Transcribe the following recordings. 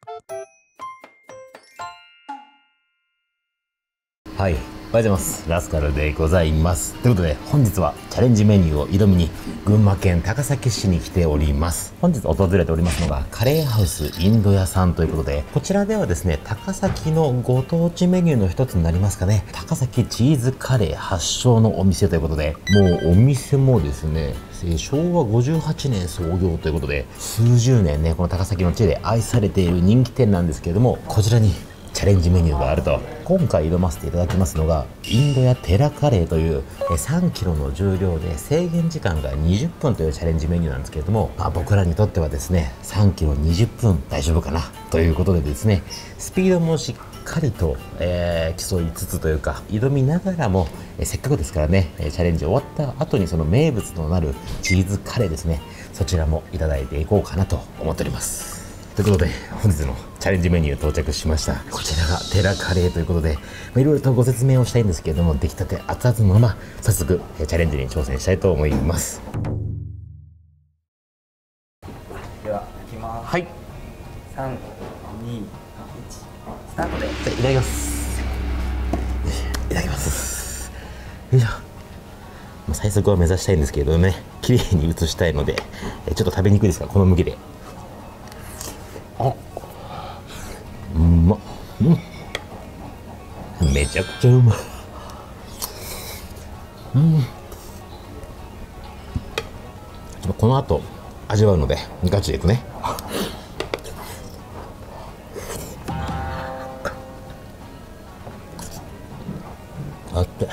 はい、おはようございます。ラスカルでございます。ということで、本日はチャレンジメニューを挑みに群馬県高崎市に来ております。本日訪れておりますのがカレーハウスインド屋さんということで、こちらではですね、高崎のご当地メニューの一つになりますかね、高崎チーズカレー発祥のお店ということで、もうお店もですね、昭和58年創業ということで、数十年ね、この高崎の地で愛されている人気店なんですけれども、こちらにチャレンジメニューがあると。今回挑ませていただきますのがインドやテラカレーという3キロの重量で制限時間が20分というチャレンジメニューなんですけれども、僕らにとってはですね3キロ20分大丈夫かなということでですね、スピードもしっかりと、競いつつというか挑みながらも、せっかくですからねチャレンジ終わった後にその名物となるチーズカレーですね、そちらもいただいていこうかなと思っております。ということで本日のチャレンジメニュー到着しました。こちらがテラカレーということで、いろいろとご説明をしたいんですけれども、出来たて熱々のまま早速チャレンジに挑戦したいと思います。 では行きます。 はい、 3、2、1、スタートで。 じゃあいただきます。いただきます。よいしょ。最速は目指したいんですけれどね、綺麗に写したいのでちょっと食べにくいですがこの向きで。うまっ、めちゃくちゃうまい。この後味わうのでガチでいくね。あって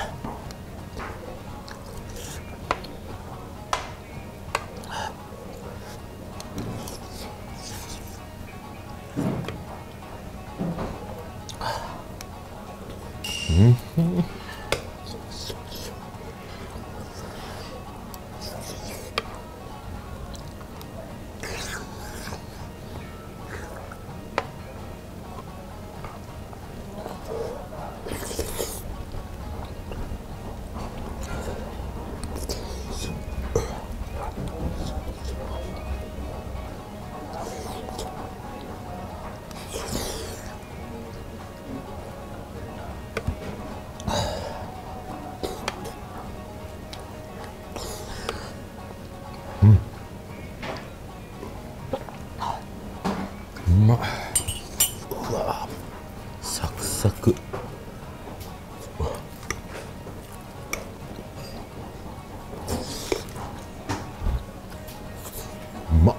うまっ。うわサクサク。うまっ。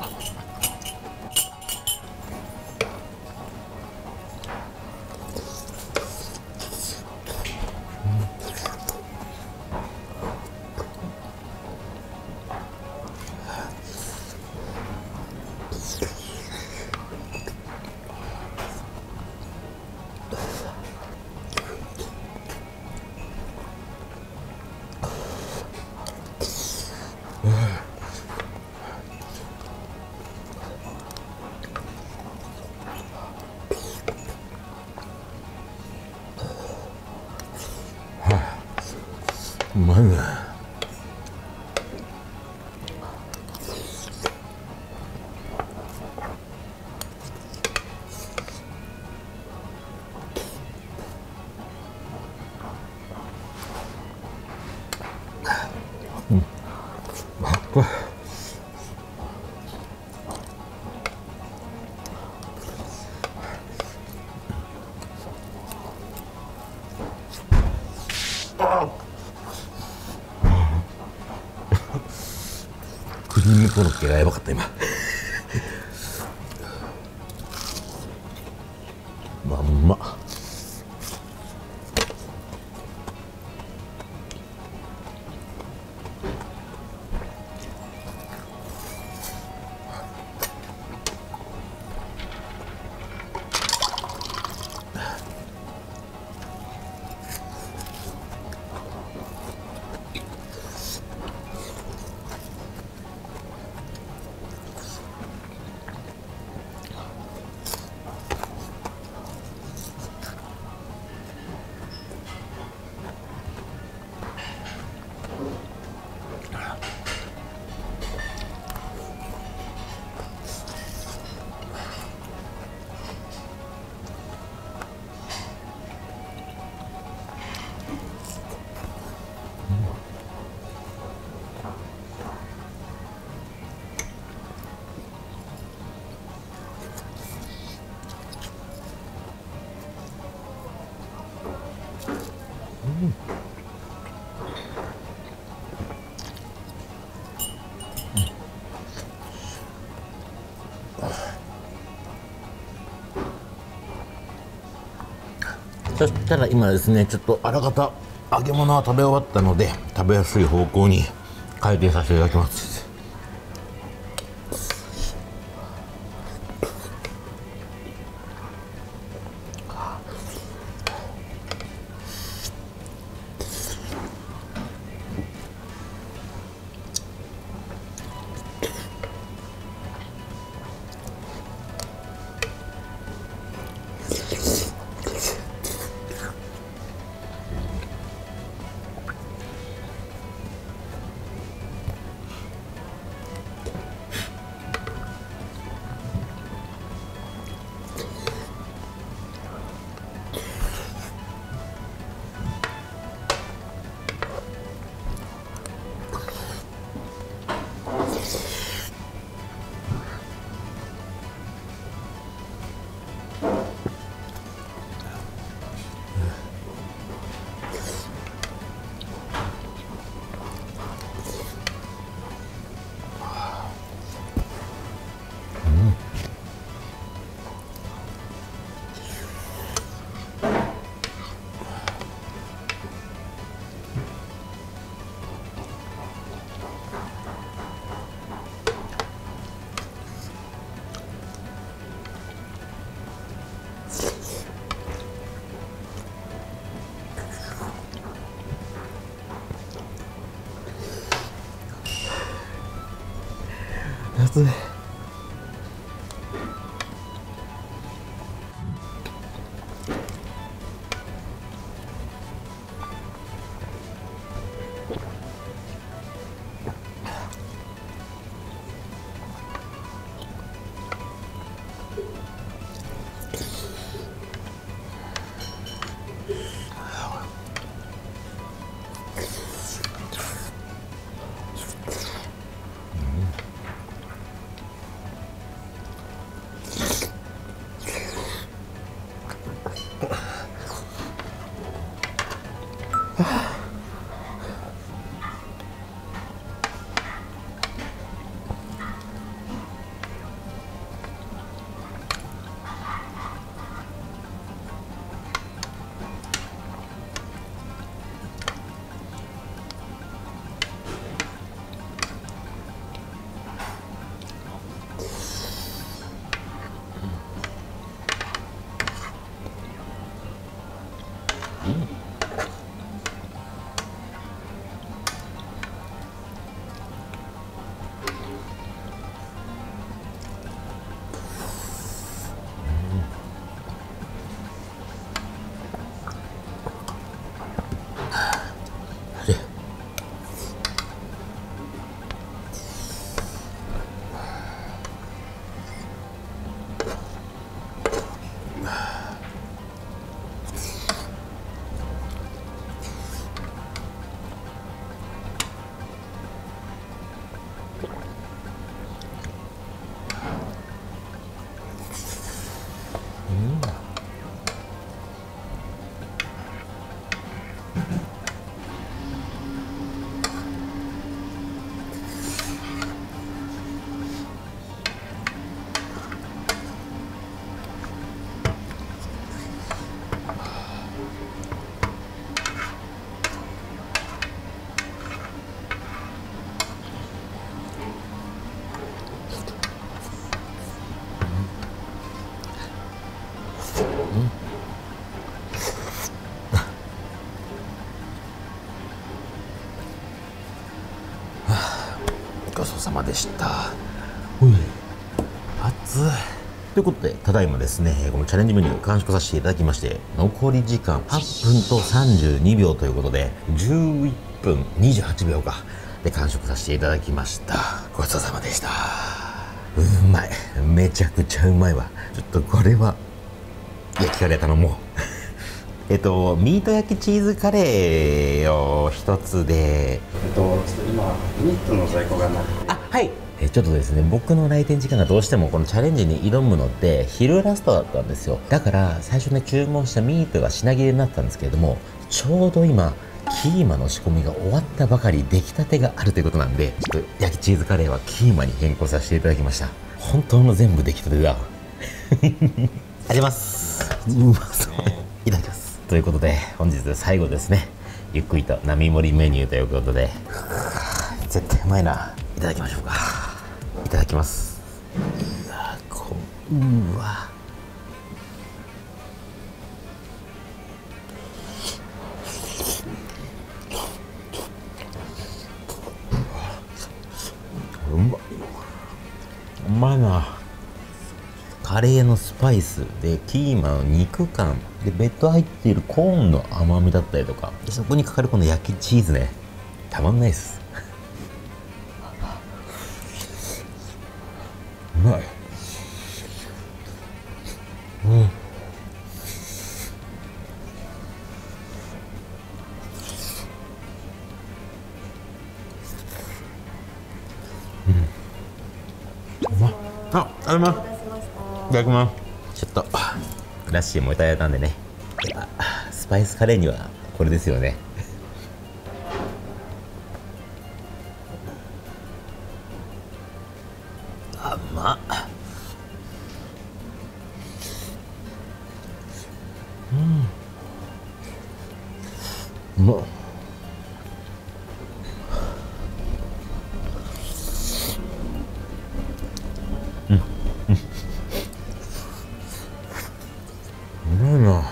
うまいね。クリームコロッケがやばかった今。まんま。 そしたら今ですね、ちょっとあらかた揚げ物は食べ終わったので、食べやすい方向に回転させていただきます。熱い。ごちそうさまでした。おい、熱い。ということで、ただいまですね、このチャレンジメニュー完食させていただきまして、残り時間8分と32秒ということで、11分28秒か、で完食させていただきました。ごちそうさまでした。うまい。めちゃくちゃうまいわ。ちょっとこれは、焼きカレー頼もう。ミート焼きチーズカレーを一つで、 ちょっと今ユニットの在庫がなくて。 あ、はい。ちょっとですね、僕の来店時間がどうしてもこのチャレンジに挑むのって昼ラストだったんですよ。だから最初ね、注文したミートが品切れになったんですけれども、ちょうど今キーマの仕込みが終わったばかり、出来たてがあるということなんで、ちょっと焼きチーズカレーはキーマに変更させていただきました。 本当の全部出来たてだ。あります。うまそう。いただきます。ということで、本日最後ですね。ゆっくりと並盛りメニューということで、絶対うまいな。いただきましょうか。いただきます。うわ。うまいな。カレーのスパイスでキーマンの肉感で別途入っているコーンの甘みだったりとか、そこにかかるこの焼きチーズね、たまんないです。うまい。あります。いただきます。ちょっとラッシーもいただいたんでね、スパイスカレーにはこれですよね。あ、うまっ。うまっ。うまいな。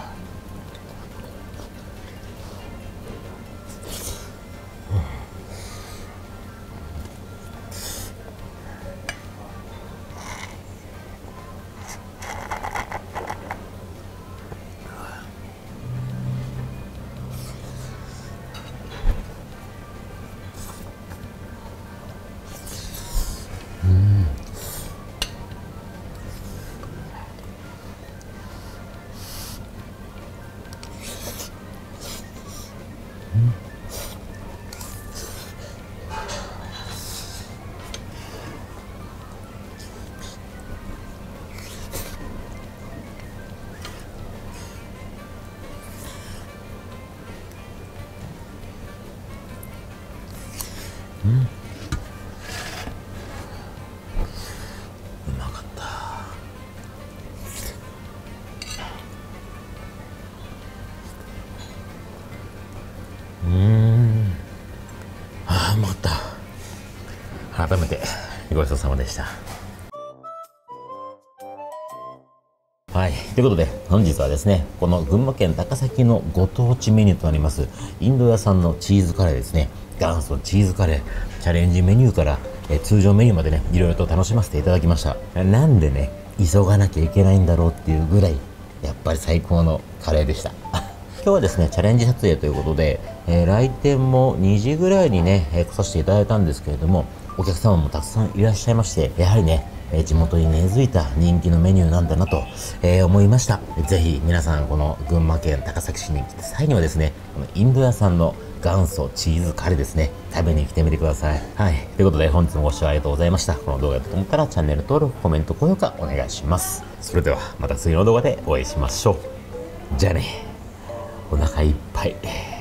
うまかった。ああ、うまかった。改めてごちそうさまでした。はい。ということで、本日はですね、この群馬県高崎のご当地メニューとなります、インド屋さんのチーズカレーですね。元祖チーズカレー、チャレンジメニューから、通常メニューまでね、いろいろと楽しませていただきました。なんでね、急がなきゃいけないんだろうっていうぐらい、やっぱり最高のカレーでした。今日はですね、チャレンジ撮影ということで、来店も2時ぐらいにね、来させていただいたんですけれども、お客様もたくさんいらっしゃいまして、やはりね、地元に根付いた人気のメニューなんだなと、思いました。ぜひ皆さん、この群馬県高崎市に来た際にはですね、このインド屋さんの元祖チーズカレーですね、食べに来てみてください。はい。ということで、本日もご視聴ありがとうございました。この動画がと思ったら、チャンネル登録、コメント、高評価お願いします。それでは、また次の動画でお会いしましょう。じゃあね、お腹いっぱい。